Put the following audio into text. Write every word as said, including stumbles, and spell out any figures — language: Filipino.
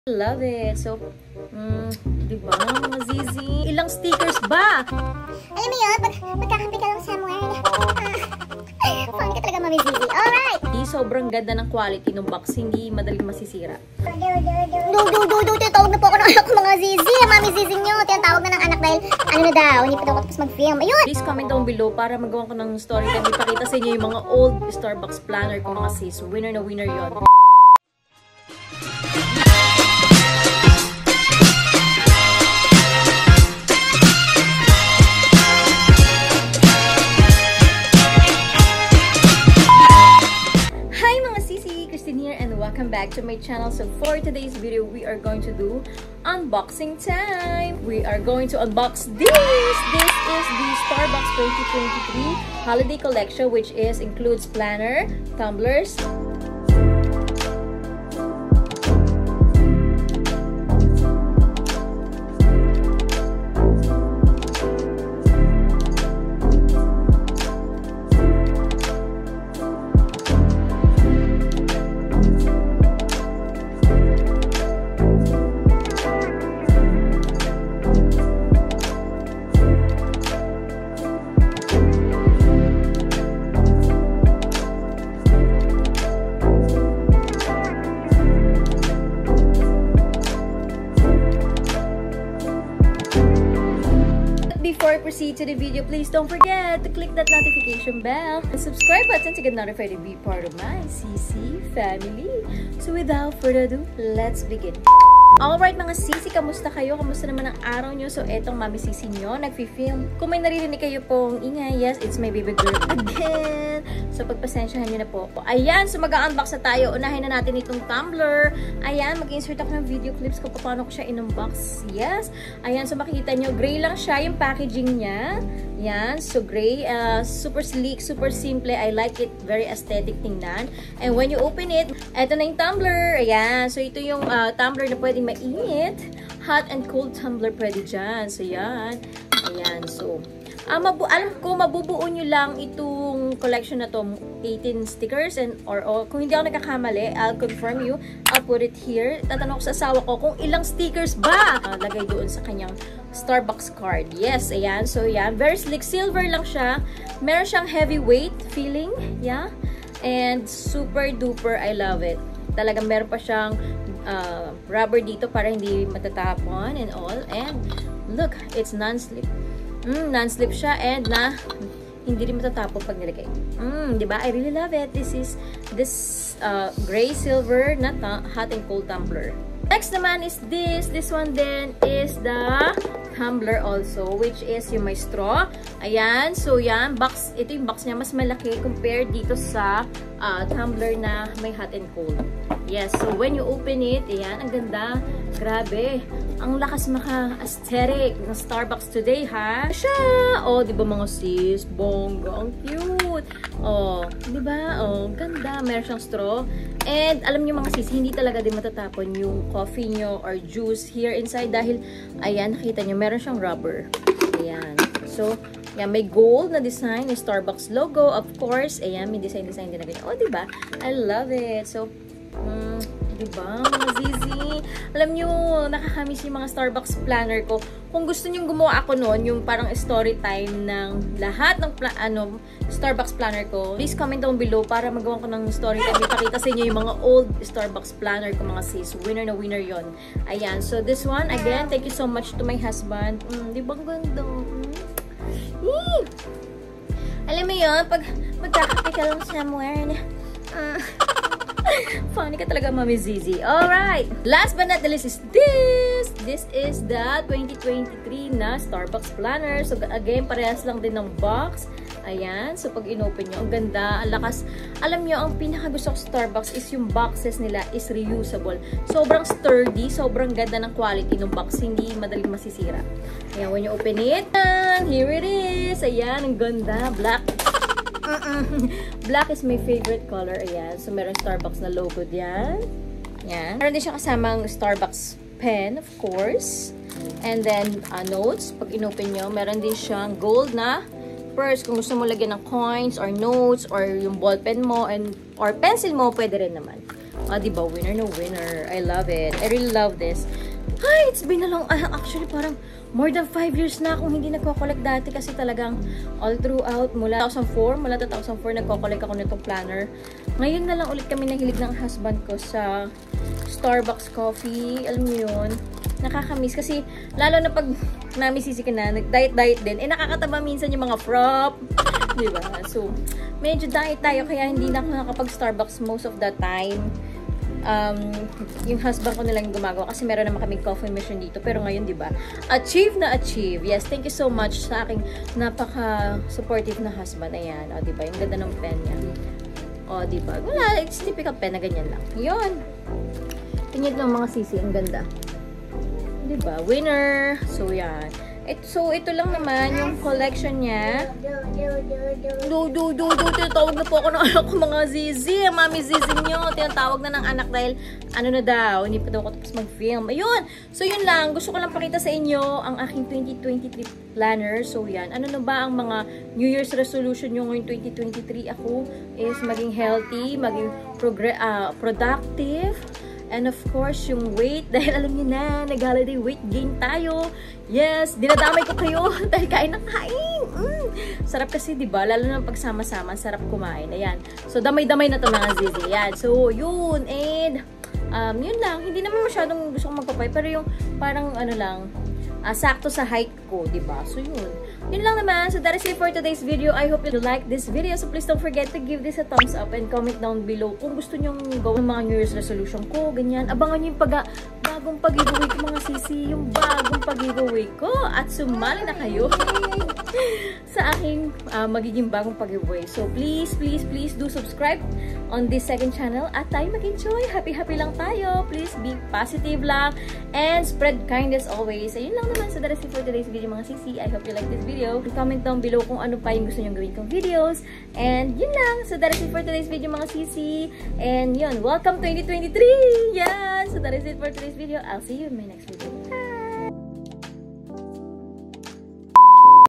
Love it. So, mm, di ba mga zizi? Ilang stickers ba? Alam mo yun, pag magkakampi ka lang somewhere. Ah, fun ka talaga, Mami Zizi. Alright! Di sobrang ganda ng quality ng box. Hindi madaling masisira. Do, do, do, do. Tinatawag na po ako ng anak ko, mga Zizi. Mami Zizi nyo. Tinatawag na ng anak dahil ano na daw, hindi pa daw ako tapos mag-film. Ayun! Please comment down below para magawa ko ng story time. Ipakita sa inyo yung mga old Starbucks planner ko mga sis. Winner na winner yon. Welcome back to my channel. So for today's video, we are going to do unboxing time. We are going to unbox this. This is the Starbucks twenty twenty-three Holiday Collection, which is includes planner, tumblers, Before I proceed to the video, please don't forget to click that notification bell and subscribe button to get notified and be part of my C C family. So without further ado, let's begin. Alright mga sisi, kamusta kayo? Kamusta naman ang araw nyo? So etong mami sisi nyo, nagfi-film. Kung may naririnig kayo pong ingay, yes, it's my baby girl again. So pagpasensyahan nyo na po. Ayan, so mag-unbox na tayo. Unahin na natin itong tumbler. Ayan, mag-insert ako ng video clips kung paano ko siya in-unbox. Yes. Ayan, so makikita nyo, gray lang siya yung packaging niya. Yan, so gray, uh, super sleek, super simple. I like it, very aesthetic tingnan. And when you open it, eto na yung tumbler. Ayan, so ito yung uh, tumbler na pwedeng mainit. Hot and cold tumbler pwede dyan. So yan, ayan, so uh, mabu alam ko, mabubuo nyo lang itong collection na to, eighteen stickers, and or, or kung hindi ako nagkakamali, I'll confirm you, I'll put it here. Tatanong ko sa asawa ko kung ilang stickers ba uh, lagay doon sa kanyang Starbucks card. Yes, ayan. So, yan. Very slick. Silver lang siya. Meron siyang heavyweight feeling. Yeah. And super duper. I love it. Talagang meron pa siyang uh, rubber dito para hindi matatapon and all. And look, it's non-slip. Mm, non-slip siya and na hindi rin matatapon pag nilagay. Mm, diba? I really love it. This is this uh, gray silver na hot and cold tumbler. Next naman is this. This one then is the tumbler also, which is yung may straw. Ayan. So, yan. Box, ito yung box niya. Mas malaki compared dito sa uh, tumbler na may hot and cold. Yes. So, when you open it, ayan. Ang ganda. Grabe. Ang lakas maka-aesthetic ng Starbucks today, ha? Siya! Oh, di ba mga sis? Bongga. Ang cute. Oh, di ba? Oh, ganda. Meron siyang straw. And alam niyo mga sis, hindi talaga din matatapon yung coffee nyo or juice here inside dahil, ayan, nakita nyo, meron siyang rubber. Ayan. So, yan, may gold na design, yung Starbucks logo, of course. Ayan, may design-design din na ganyan. Oh, diba? I love it. So, mm, diba, mga zizi? Alam nyo, nakakamiss yung mga Starbucks planner ko. Kung gusto nyo gumawa ako noon, yung parang story time ng lahat ng ano, Starbucks planner ko, please comment down below para magawa ko ng story time. Ipakita sa inyo yung mga old Starbucks planner ko mga sis. Winner na winner yon. Ayan. So, this one, again, thank you so much to my husband. Mm, di ba ganda? Mm. Alam mo yun, pag magkakape ka lang somewhere, uh, funny ka talaga, Mami Zizi. Alright. Last but not the least is this. This is the twenty twenty-three na Starbucks planner. So, again, parehas lang din ng box. Ayan. So, pag inopen nyo, ang ganda, ang lakas. Alam nyo, ang pinakagusto ko sa Starbucks is yung boxes nila is reusable. Sobrang sturdy, sobrang ganda ng quality ng box. Hindi madaling masisira. Ayan, when you open it, here it is. Ayan, ang ganda. Black. Uh-uh. Black is my favorite color. Ayan. So, meron Starbucks na logo diyan. Ayan. Meron din siya kasamang Starbucks pen, of course. And then, uh, notes. Pag inopen nyo, meron din siyang gold na purse. Kung gusto mo lagyan ng coins or notes or yung ballpen mo and or pencil mo, pwede rin naman. Ah, diba? Winner no winner. I love it. I really love this. Ay, it's been a long, uh, actually parang more than five years na akong hindi nagko-collect dati kasi talagang all throughout, mula two thousand four, mula two thousand four nagko-collect ako nitong planner. Ngayon na lang ulit kami nahilig ng husband ko sa Starbucks coffee. Alam mo yun? Nakakamiss kasi lalo na pag namisisi ka na, nag-diet-diet din, eh nakakataba minsan yung mga frap. Diba? So, medyo diet tayo kaya hindi na ako nakapag-Starbucks most of the time. Um, yung husband ko nilang gumagawa kasi meron naman kaming coffee machine dito. Pero ngayon, di ba? Achieve na achieve. Yes, thank you so much sa aking napaka-supportive na husband. Ayan, o, di ba? Yung ganda ng pen niya. O, di ba? Wala, it's typical pen na ganyan lang. Yun. Tingnan ng mga sisi, ang ganda. Di ba? Winner. So, yan. It, so, ito lang naman yung collection niya. Do, do, do, do. Tinatawag na po ako ng anak ko, mga zizi. Mami zizi nyo. Tinatawag na ng anak dahil ano na daw. Hindi pa daw ako tapos mag-film. Ayun. So, yun lang. Gusto ko lang pakita sa inyo ang aking twenty twenty-three planner. So, yan. Ano na ba ang mga New Year's resolution nyo ngayong twenty twenty-three? Ako is maging healthy, maging progr uh, productive. And of course, yung weight, dahil alam niyo na, nag-holiday weight gain tayo. Yes, dinadamay ko kayo dahil kain ng kain. Mm. Sarap kasi, di ba? Lalo na pagsama-sama, sarap kumain. Ayan. So, damay-damay na to mga zizi. Ayan. So, yun. And, um, yun lang. Hindi naman masyadong gusto kong magpapay. Pero yung parang, ano lang, uh, sakto sa height ko, di ba? So, yun. Yun lang naman. So, that is it for today's video. I hope you like this video. So, please don't forget to give this a thumbs up and comment down below kung gusto nyong gawin mga New Year's resolution ko. Ganyan. Abangan nyo yung pag bagong pag-giveaway ko, mga sisi. Yung bagong pag-giveaway ko. At sumali na kayo sa aking uh, magiging bagong pag-giveaway. So, please, please, please do subscribe on this second channel. At tayo mag-enjoy. Happy-happy lang tayo. Please be positive lang. And spread kindness always. Ayun lang naman. So, that is it for today's video, mga sisi. I hope you like this video. Comment down below kung ano pa yung gusto nyong gawin kong videos. And yun lang. So, that is it for today's video, mga sisi. And yun, welcome twenty twenty-three! Yan! So, that is it for today's video. I'll see you in my next video. Bye!